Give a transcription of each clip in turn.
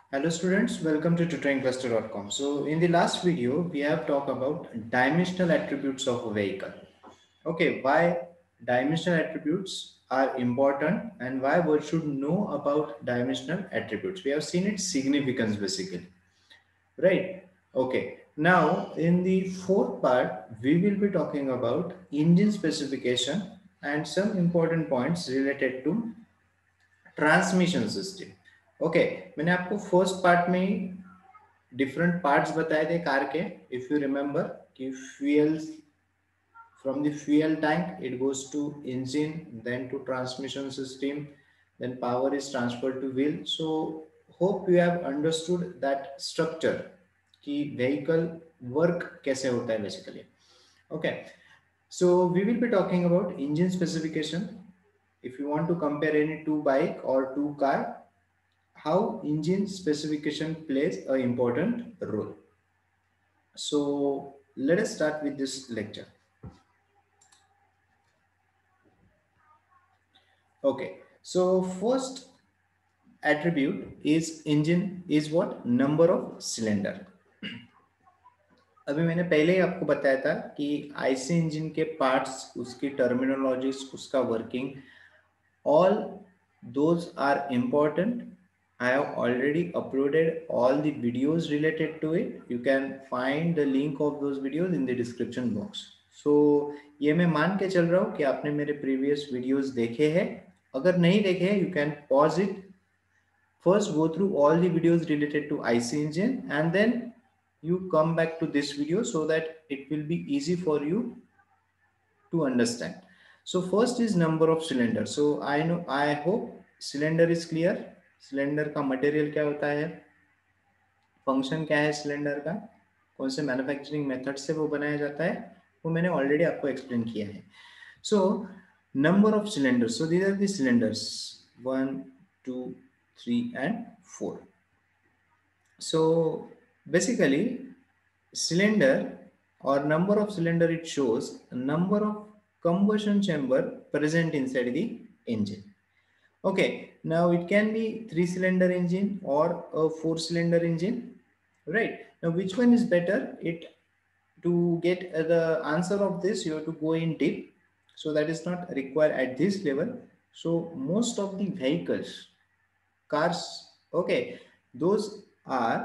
Hello students, welcome to tutoringcluster.com. So in the last video, we have talked about dimensional attributes of a vehicle. Okay, why dimensional attributes are important and why one should know about dimensional attributes. We have seen its significance basically, right? Okay, now in the fourth part, we will be talking about engine specification and some important points related to transmission system okay मैंने आपको first part में ही different parts बताए थे car के if you remember कि fuel from the fuel tank it goes to engine then to transmission system then power is transferred to wheel so hope you have understood that structure कि vehicle work कैसे होता है basically okay so we will be talking about engine specification if you want to compare any two bike or two car how engine specification plays an important role. So let us start with this lecture. Okay, so first attribute is engine is what? Number of cylinder. अभी मैंने पहले ही आपको बताया था कि IC engine के parts उसकी terminologies उसका working all those are important. I have already uploaded all the videos related to it. You can find the link of those videos in the description box. So ये मैं मान के चल रहा हूँ कि आपने मेरे previous videos देखे हैं. अगर नहीं देखे you can pause it. First go through all the videos related to IC engine and then you come back to this video so that it will be easy for you to understand. So first is number of cylinder. So I hope cylinder is clear. Cylinder का material क्या होता है, function क्या है cylinder का, कौन से manufacturing method से वो बनाया जाता है, वो मैंने ऑलरेडी आपको एक्सप्लेन किया है. So number of cylinders, so these are the cylinders 1 2 3 and 4. So basically cylinder or number of cylinder it shows number of combustion chamber present inside the engine. Okay, now it can be 3-cylinder engine or a 4-cylinder engine, right? Now which one is better? It to get the answer of this you have to go in deep, so that is not required at this level. So most of the vehicles, cars, okay, those are,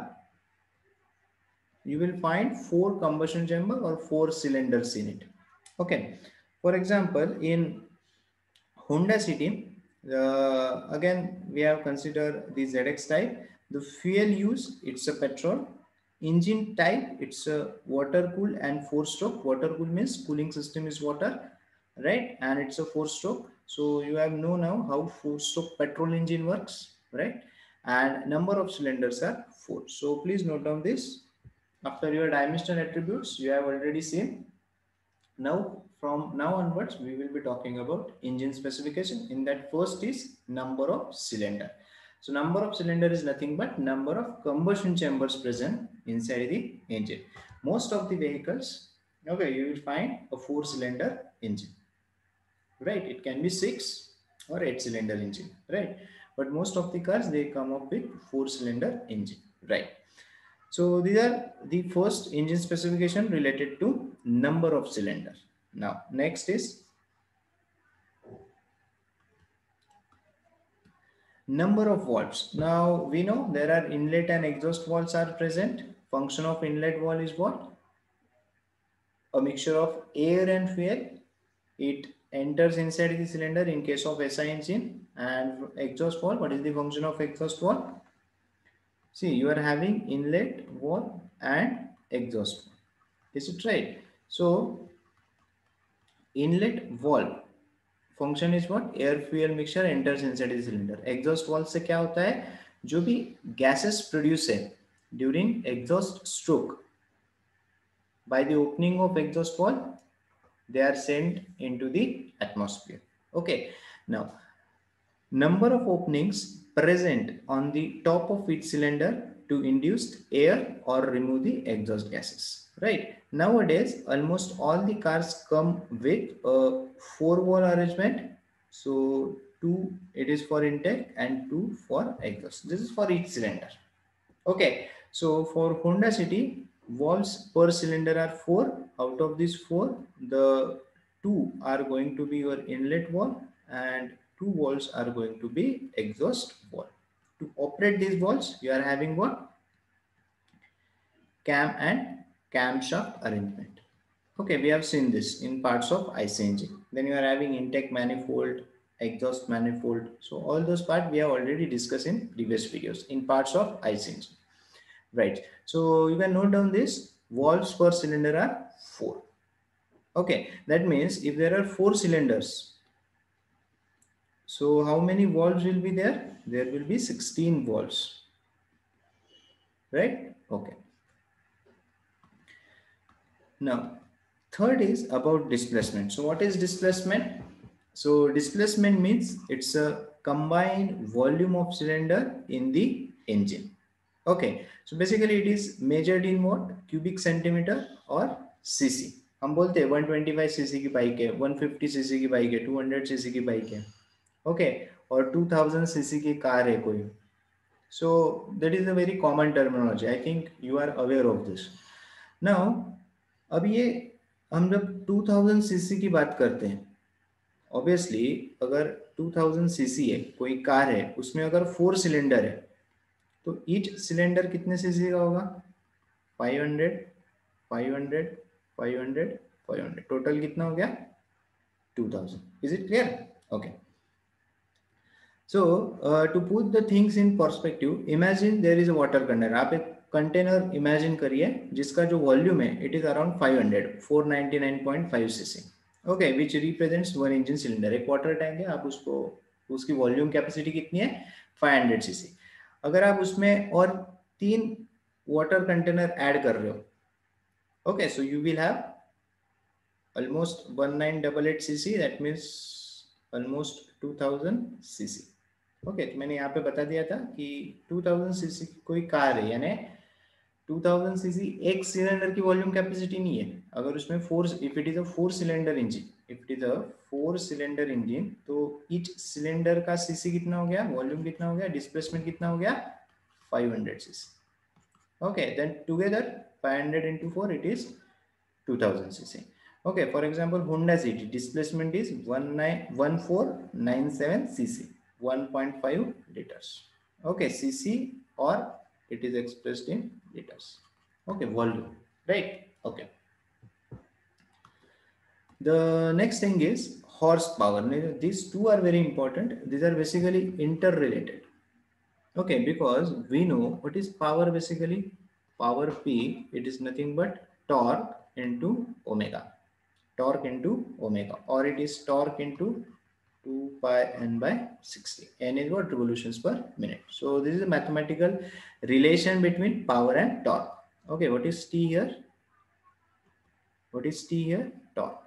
you will find 4 combustion chamber or 4 cylinders in it. Okay, for example in Honda City, again we have considered the ZX type. The fuel use, it's a petrol. Engine type, it's a water cooled and 4-stroke. Water cooled means cooling system is water, right? And it's a 4-stroke. So you have know now how 4-stroke petrol engine works, right? And number of cylinders are 4. So please note down this. After your dimensional attributes, you have already seen. Now from now onwards we will be talking about engine specification. In that first is number of cylinder. So number of cylinder is nothing but number of combustion chambers present inside the engine. Most of the vehicles, okay, you will find a 4-cylinder engine, right? It can be 6 or 8-cylinder engine, right? But most of the cars they come up with 4-cylinder engine, right? So these are the first engine specification related to number of cylinder. Now next is number of valves. Now we know there are inlet and exhaust valves are present. Function of inlet valve is what? A mixture of air and fuel. It enters inside the cylinder in case of SI engine. And exhaust valve, what is the function of exhaust valve? See, you are having inlet valve and exhaust valve. Is it right? So inlet valve function is what? Air fuel mixture enters inside the cylinder. Exhaust valve से क्या होता है? जो भी gases produce है during exhaust stroke by the opening of exhaust valve they are sent into the atmosphere. Okay, now number of openings present on the top of each cylinder to induce air or remove the exhaust gases, right? Nowadays almost all the cars come with a 4-valve arrangement. So 2 it is for intake and 2 for exhaust. This is for each cylinder. Okay, so for Honda City, valves per cylinder are 4. Out of these 4, the 2 are going to be your inlet valve and 2 valves are going to be exhaust valve. To operate these valves, you are having what? Cam and camshaft arrangement. Okay, we have seen this in parts of IC engine. Then you are having intake manifold, exhaust manifold. So all those parts we have already discussed in previous videos in parts of IC engine. Right. So you can note down this. Valves per cylinder are 4. Okay. That means if there are 4 cylinders, so how many valves will be there? There will be 16 valves. Right? Okay. Now, third is about displacement. So what is displacement? So displacement means it's a combined volume of cylinder in the engine. Okay, so basically it is measured in what? Cubic centimeter or cc. हम बोलते हैं 125 CC की bike है, 150 CC की bike है, 200 CC की bike है, okay, और 2000 सीसी की कार है कोई. So that is a very common terminology. I think you are aware of this. Now, अब ये हम जब 2000 सीसी की बात करते हैं, ऑब्वियसली अगर 2000 सीसी है कोई कार है, उसमें अगर 4 सिलेंडर है तो ईच सिलेंडर कितने सीसी का होगा? 500, 500, 500, 500, टोटल कितना हो गया? 2000. Is it clear? Okay. So to put the things in perspective, imagine there is a water container. आप एक कंटेनर इमेजिन करिए जिसका जो वॉल्यूम है it is around 500, 499.5 CC. Okay, which represents one engine cylinder. एक वाटर टैंक है, आप उसको, उसकी वॉल्यूम कैपेसिटी कितनी है? 500 सीसी. अगर आप उसमें और 3 वाटर कंटेनर ऐड कर रहे हो, okay, so you will have almost 1988 cc, that means almost 2000 cc. Okay, तो मैंने यहाँ पे बता दिया था कि 2000 सीसी की कोई कार है, यानी 2000 सीसी एक सिलेंडर की वॉल्यूम कैपेसिटी नहीं है. अगर उसमें 4, if it is a 4 cylinder engine, if it is a 4 cylinder engine, तो ईच सिलेंडर का सीसी कितना हो गया? वॉल्यूम कितना हो गया? डिस्प्लेसमेंट कितना हो गया? 500 CC. Okay, then together 500 into 4, it is 2000 cc. Okay, for example, Honda City displacement is 1497 cc, 1.5 liters. Okay, cc, or it is expressed in liters. Okay, volume, right? Okay. The next thing is horsepower. These two are very important. These are basically interrelated. Okay, because we know what is power basically. Power P, it is nothing but torque into omega. Torque into omega, or it is torque into 2 pi n by 60. N is what? Revolutions per minute. So this is a mathematical relation between power and torque. Okay, what is T here? What is T here? Torque.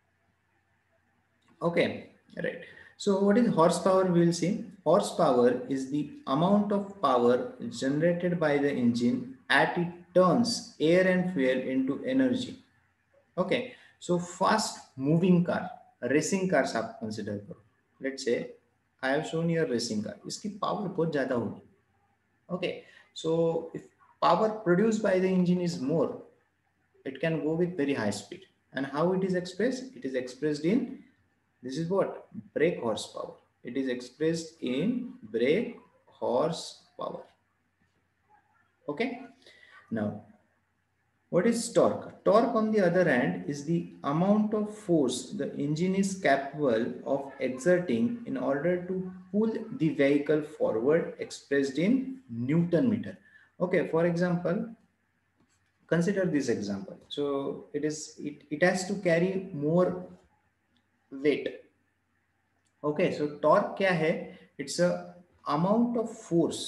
Okay, right. So what is horsepower? We will see. Horsepower is the amount of power generated by the engine at it turns air and fuel into energy. Okay, so fast moving car, racing cars आप consider करो. Let's say I have shown you a racing car. इसकी power बहुत ज़्यादा होगी. Okay, so if power produced by the engine is more, it can go with very high speed. And how it is expressed? It is expressed in, this is what? Brake horsepower. It is expressed in brake horsepower. Okay, now what is torque? Torque, on the other hand, is the amount of force the engine is capable of exerting in order to pull the vehicle forward, expressed in Newton meter. Okay, for example, consider this example. So it has to carry more weight. Okay, so torque क्या है? It's a amount of force.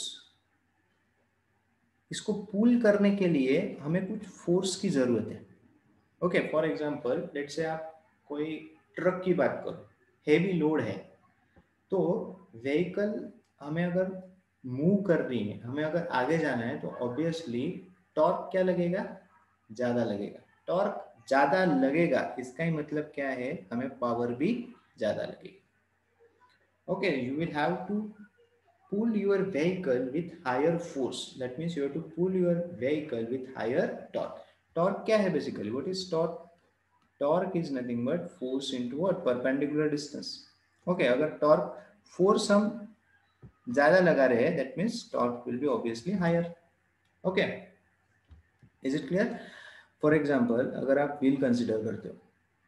इसको पुल करने के लिए हमें कुछ force की जरूरत है. Okay, for example let's say आप कोई ट्रक की बात करो, हेवी लोड है, तो व्हीकल हमें अगर मूव कर रही है, हमें अगर आगे जाना है, तो ऑब्वियसली टॉर्क क्या लगेगा? ज़्यादा लगेगा. टॉर्क ज़्यादा लगेगा, इसका ही मतलब क्या है? हमें पावर भी ज़्यादा लगेगी. Okay, you will have to pull your vehicle with higher force. That means you have to pull your vehicle with higher torque. Torque क्या है basically? What is torque? Torque is nothing but force into what? Perpendicular distance. Okay, अगर torque force हम ज़्यादा लगा रहे हैं, that means torque will be obviously higher. Okay, is it clear? For example, अगर आप wheel consider करते हो,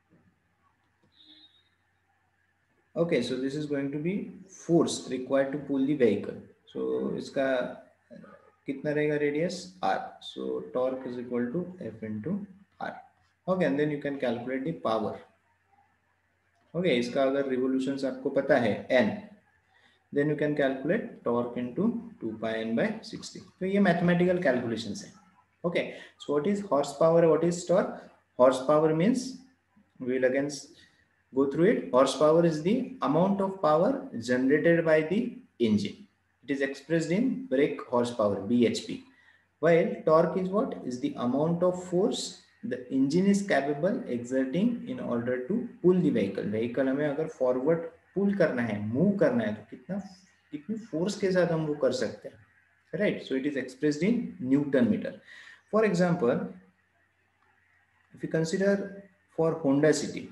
okay, so this is going to be force required to pull the vehicle. So इसका कितना रहेगा radius r, so torque is equal to F into r. Okay, and then you can calculate the power. Okay, इसका अगर revolutions आपको पता है n, then you can calculate torque into 2 pi n by 60. तो ये mathematical calculations है. Okay, so what is horsepower, what is torque? Horsepower means, we will again go through it. Horsepower is the amount of power generated by the engine. It is expressed in brake horsepower, bhp. While torque is what? Is the amount of force the engine is capable exerting in order to pull the vehicle. Vehicle हमें अगर forward pull करना है, move करना है, तो कितनी force के साथ हम वो कर सकते हैं, right? So it is expressed in Newton meter. For example, if you consider for Honda City,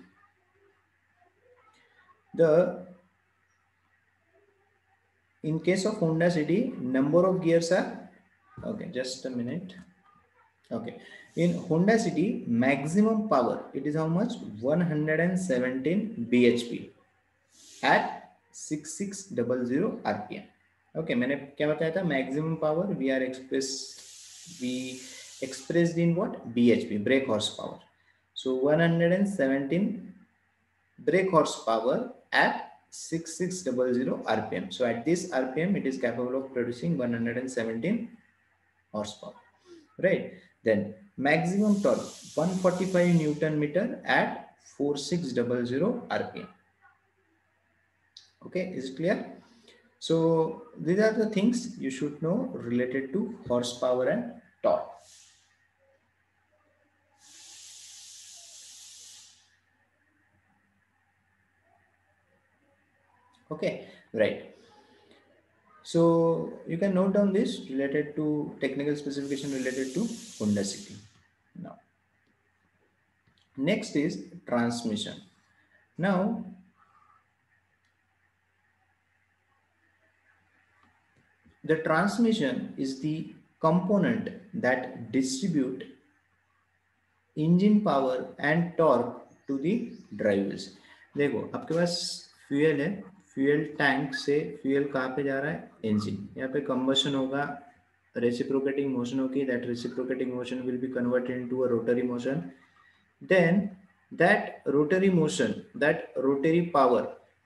in case of Honda City, number of gears are, okay, just a minute. Okay, in Honda City, maximum power, it is how much? 117 bhp at 6600 rpm. Okay, मैंने क्या बताया था? Maximum power we expressed in what? bhp, brake horsepower. So 117 brake horsepower at 6600 rpm. So at this rpm, it is capable of producing 117 horsepower, right? Then maximum torque 145 Newton meter at 4600 rpm. Okay, is it clear? So these are the things you should know related to horsepower and torque. Okay, right. So you can note down this related to technical specification related to Honda City. Now, next is transmission. Now, the transmission is the component that distribute engine power and torque to the drive wheels. देखो आपके पास fuel है, fuel tank से fuel कहाँ पे जा रहा है? इंजन. यहाँ पे कंबशन होगा, reciprocating motion होगी, that reciprocating motion will be converted into a rotary motion. Then that rotary motion, that rotary power,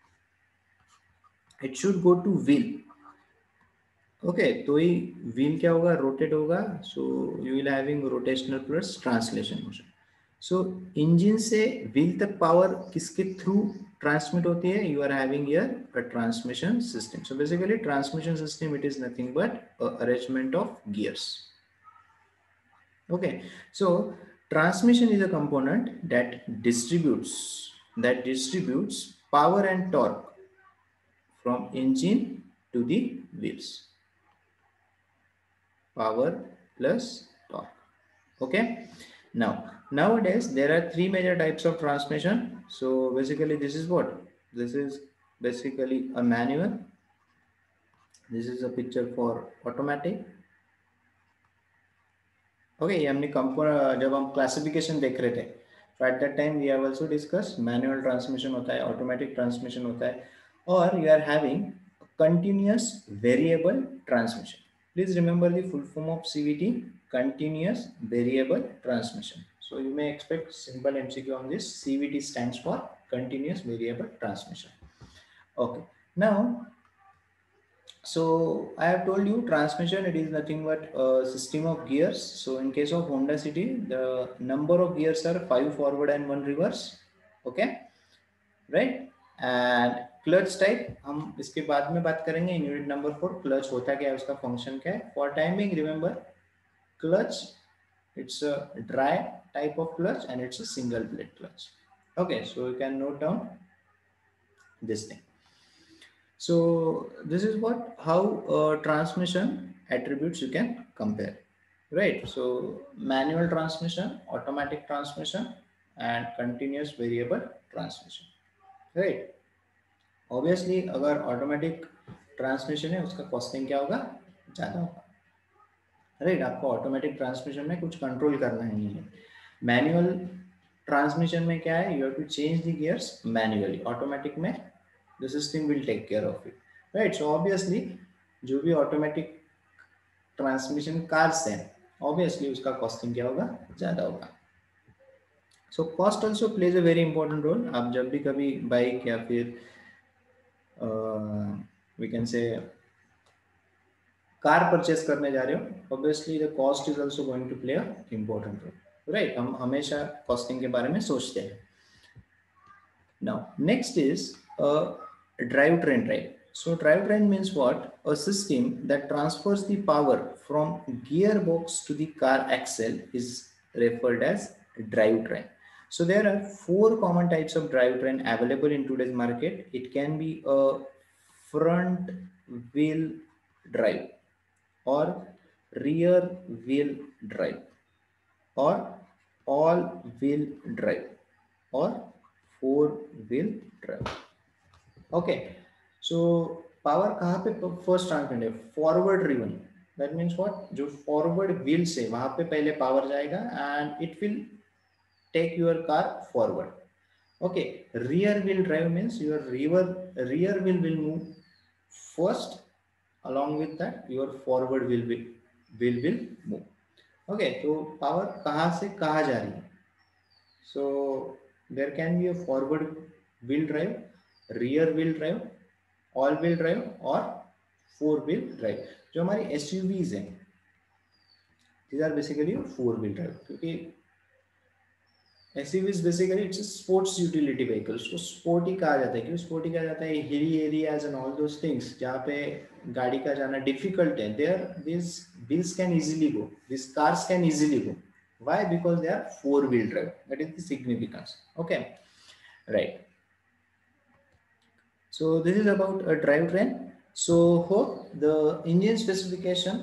it should go to wheel. Okay, तो ये wheel क्या होगा? Rotate होगा, so you will having rotational plus translation motion. So engine से wheel तक power किसके through transmit होती है? You are having here a transmission system. So basically transmission system, it is nothing but a arrangement of gears. Okay, so transmission is a component that distributes power and torque from engine to the wheels. Power plus torque. Okay, now nowadays there are three major types of transmission. So basically this is what? This is basically a manual. This is a picture for automatic. Okay, ये हमने जब हम classification देख रहे थे, तो at that time we have also discuss manual transmission होता है, ऑटोमेटिक ट्रांसमिशन होता है, और you are having continuous variable transmission. Please remember the full form of CVT, continuous variable transmission. So you may expect simple MCQ on this. CVT stands for continuous variable transmission. Okay, now so I have told you transmission, it is nothing but a system of gears. So in case of Honda City, the number of gears are 5 forward and 1 reverse. Okay, right? And clutch type हम इसके बाद में बात करेंगे. In unit number 4 clutch होता क्या है, उसका function क्या है. For timing, remember clutch, it's a dry type of clutch and it's a single blade clutch. Okay, so you can note down this thing. So this is what how transmission attributes you can compare, right? So manual transmission, automatic transmission, and continuous variable transmission, right? Obviously अगर automatic transmission है उसका costing क्या होगा, ज़्यादा होगा, right? आपको automatic transmission में कुछ कंट्रोल करना ही नहीं है। मैनुअल ट्रांसमिशन में क्या है, you have to change the gears manually, automatic में the system will take care of it, right? So obviously जो भी ऑटोमेटिक ट्रांसमिशन कार्स हैं ऑब्वियसली उसका कॉस्टिंग क्या होगा, ज़्यादा होगा। So cost also plays a very important role. आप जब भी कभी बाइक या फिर we can say car purchase करने जा रहे हो, obviously the cost is also going to play a important role, right? हम हमेशा कॉस्टिंग के बारे में सोचते हैं। Now next is drivetrain type. So drivetrain means what? A system that transfers the power from gearbox to the car axle is referred as drivetrain. So there are four common types of drivetrain available in today's market. It can be a front wheel drive, or rear wheel drive, or all wheel drive, or four wheel drive. Okay, so power कहाँ पे first transmit है, forward driven. That means what, जो forward wheel से वहां पे पहले power जाएगा and it will take your car forward. Okay, rear wheel drive means your rear wheel will move first, along with that your forward will move। Okay, तो power कहाँ से कहाँ जा रही है, so there can be a forward wheel drive, rear wheel drive, all wheel drive और four wheel drive. जो हमारी एसयूवीज हैं these are basically four wheel drive, क्योंकि SUVs basically it's sports utility vehicles. तो स्पोर्टी कहा जाता है, क्यों स्पोर्टी कहा जाता है, hilly areas and all those things जहाँ पे गाड़ी का जाना डिफिकल्ट है, there this wheels can easily go, this cars can easily go. Why? Because they are four wheel drive. That is the significance. Okay, right. So this is about a drivetrain. So hope the engine specification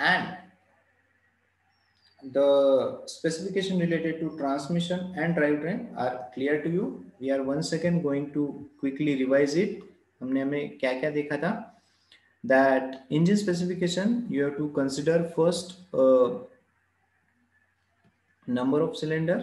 and the specification related to transmission and drivetrain are clear to you. We are once again going to quickly revise it. हमने हमें क्या क्या देखा था? That engine specification, you have to consider first number of cylinder.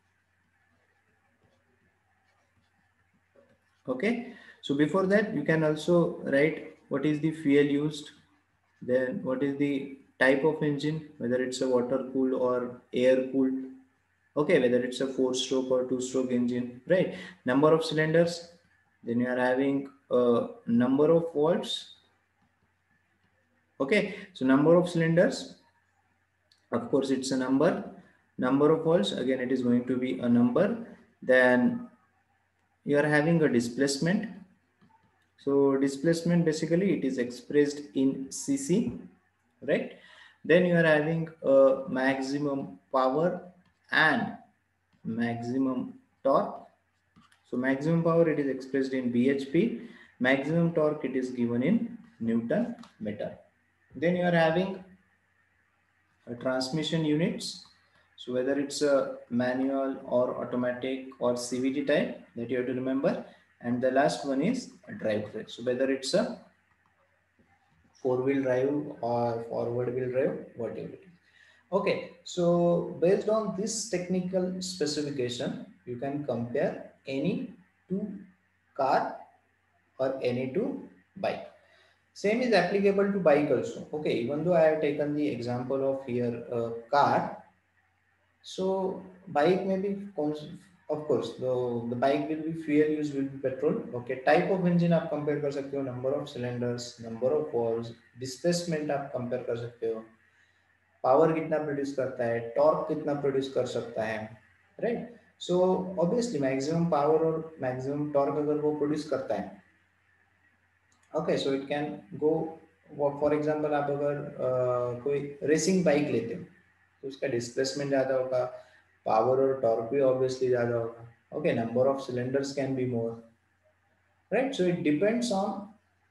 Okay, so before that you can also write what is the fuel used, then what is the type of engine, whether it's a water cooled or air cooled, okay, whether it's a 4-stroke or 2-stroke engine, right? Number of cylinders, then you are having a number of volts. Okay, so number of cylinders, of course it's a number of volts, again it is going to be a number. Then you are having a displacement. So displacement basically it is expressed in cc, right? Then you are having a maximum power and maximum torque. So maximum power it is expressed in bhp, maximum torque it is given in newton meter. Then you are having a transmission units, so whether it's a manual or automatic or cvt type, that you have to remember. And the last one is a drivetrain, so whether it's a 4-wheel drive or forward wheel drive, whatever it is. Okay, so based on this technical specification, you can compare any two car or any two bike. Same is applicable to bike also. Okay, even though I have taken the example of here car, so bike may be, of course, the bike will be fuel use will be petrol. Okay, type of engine आप compare कर सकते हो, number of cylinders, number of valves, displacement आप compare कर सकते हो, power कितना produce करता है, टॉर्क कितना प्रोड्यूस कर सकता है, right? So obviously maximum power और मैक्सिमम टॉर्क अगर वो प्रोड्यूस करता है, okay, so it can go, for example आप अगर कोई रेसिंग बाइक लेते हो तो उसका डिस्प्लेसमेंट ज़्यादा होगा, पावर और टॉर्क भी ऑब्वियसली ज़्यादा होगा। Okay, number of cylinders can be more, right? So it depends on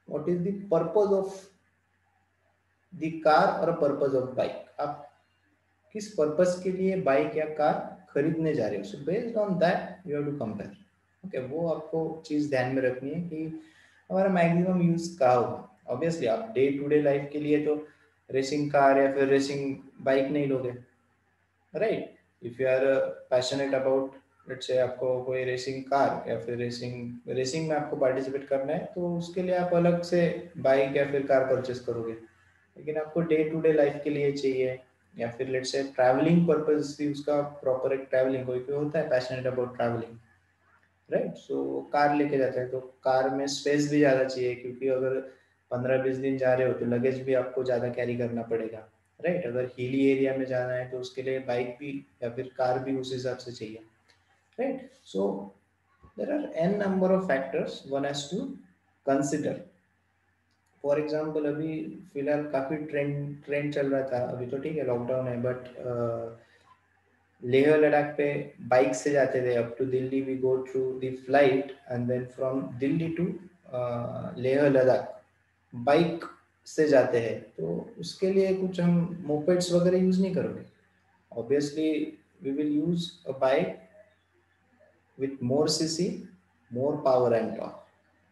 what is the purpose of the car or a purpose of bike, आप किस पर्पस के लिए बाइक या कार खरीदने जा रहे हो, so based on that you have to compare. Okay, वो आपको चीज ध्यान में रखनी है कि हमारा मैक्सिमम यूज कहाँ होगा। ऑब्वियसली आप डे टू डे लाइफ के लिए तो रेसिंग कार या फिर रेसिंग बाइक नहीं लोगे, right. If you are passionate about, let's say आपको कोई रेसिंग कार या फिर रेसिंग रेसिंग में आपको पार्टिसिपेट करना है, तो उसके लिए आप अलग से बाइक या फिर कार परचेस करोगे। लेकिन आपको डे टू डे लाइफ के लिए चाहिए, या फिर लेट्स से ट्रैवलिंग पर्पस भी उसका प्रॉपर एक ट्रैवलिंग, कोई कोई होता है passionate about travelling, right. So car लेके जाते हैं तो कार में स्पेस भी ज़्यादा चाहिए, क्योंकि अगर 15-20 दिन जा रहे हो तो लगेज भी आपको ज़्यादा कैरी करना पड़ेगा, राइट। अगर हिली एरिया में जाना है तो उसके लिए बाइक भी या फिर कार भी उस हिसाब से चाहिए, right. So there are n number of factors one has to consider. For example अभी फिलहाल काफ़ी ट्रेंड ट्रेंड चल रहा था, अभी तो ठीक है लॉकडाउन है, बट लेह लद्दाख पे बाइक से जाते थे। Up to Delhi we go through the flight and then from Delhi to Leh Ladakh bike से जाते हैं। तो उसके लिए कुछ हम मोपेड्स वगैरह यूज नहीं करोगे, obviously we will use a bike with more cc, more power and torque.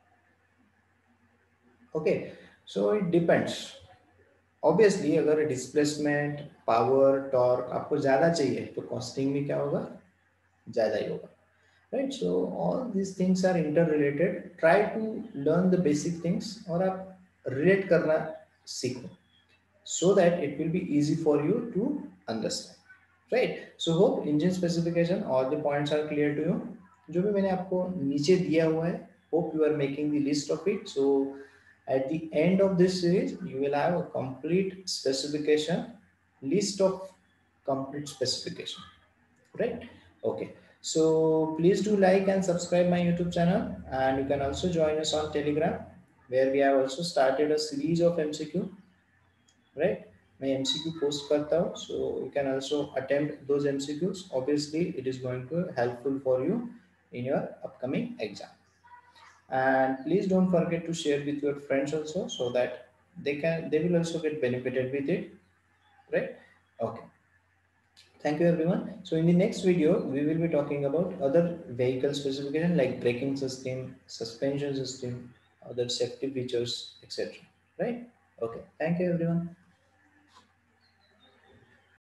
Okay, so it depends। Obviously अगर डिस्प्लेसमेंट, पावर, टॉर्क आपको ज़्यादा चाहिए तो कॉस्टिंग भी क्या होगा, ज़्यादा ही होगा, right. So all this things are interrelated. Try to learn the basic things और आप रिलेट करना सीखो, so that it will be easy for you to understand, right। So hope engine specification all the points are clear to you। जो भी मैंने आपको नीचे दिया हुआ है, hope you are making the list of it। So at the end of this series you will have a complete specification, list of complete specification, right? Okay, so please do like and subscribe my YouTube channel, and you can also join us on Telegram, where we have also started a series of MCQ, right। मैं MCQ post करता हूँ, so you can also attempt those MCQs। Obviously it is going to helpful for you in your upcoming exam, and please don't forget to share with your friends also, so that they will also get benefited with it, right? Okay, thank you everyone। So in the next video we will be talking about other vehicle specification like braking system, suspension system, other safety features, etc., right? Okay, thank you everyone।